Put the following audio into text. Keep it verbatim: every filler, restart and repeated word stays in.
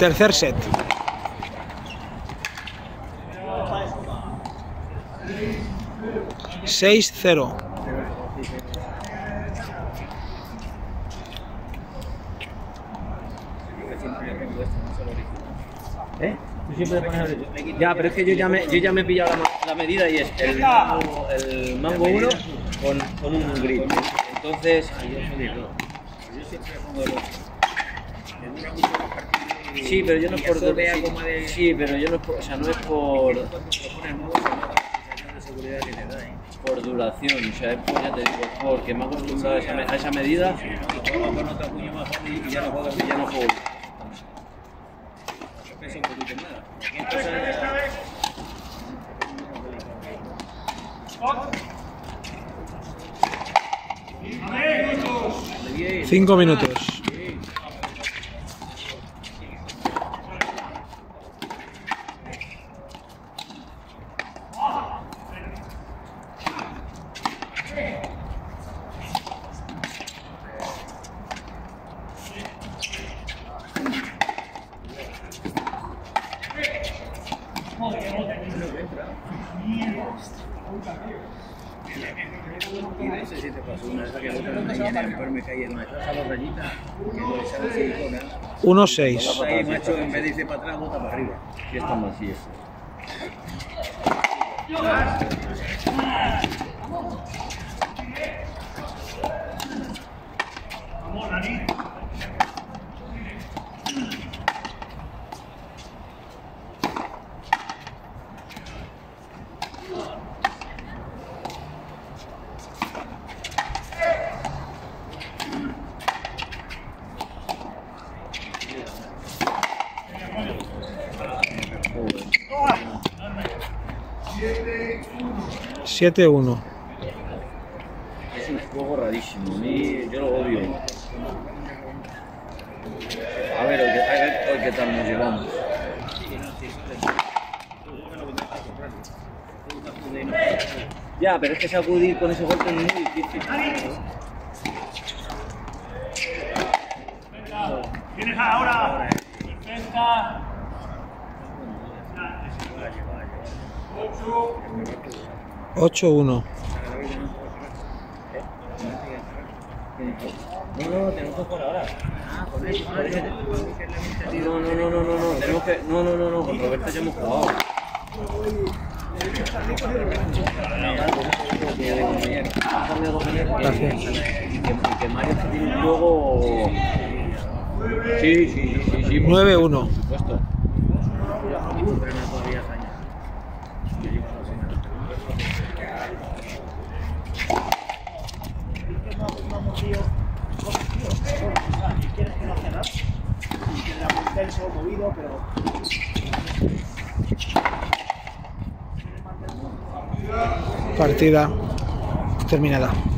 Tercer set. seis cero. ¿Eh? Tú siempre le pones el... Ya, pero es que yo ya me, yo ya me he pillado la, la medida y es el mango, el mango uno con, con un grid. Entonces... Sí, pero yo no es por... Sí, sí, pero yo no es por... O sea, no es por... Por duración, o sea, es por, ya te digo, porque me he acostumbrado a esa, a esa medida y ya no juego, ya no juego. Pesa un poquito más. Cinco minutos. Y no sé si te pasó una vez que el otro día mejor me caí en una esa dos rayitas que lo echaba silicona. uno seis. Ahí, macho, en vez de irse para atrás, bota para arriba. Y esta más, sí, eso. Vamos, Dani. siete uno. Es un juego rarísimo, a mí yo lo odio. A ver, hoy, a ver hoy qué tal nos llevamos. Ya, pero es que sacudir con ese golpe es muy difícil. Tienes ahora. Perfecta. ocho uno. No, no, tenemos que jugar ahora. No, no, no, no, no, no, tenemos que... No, no, no, no, con Roberto ya hemos jugado. Gracias. Y que, y que Mario tiene un juego... Sí, sí, sí, sí, sí. nueve uno. Por supuesto. Quieres que no hace nada. Queda muy tenso, movido, pero. Partida terminada.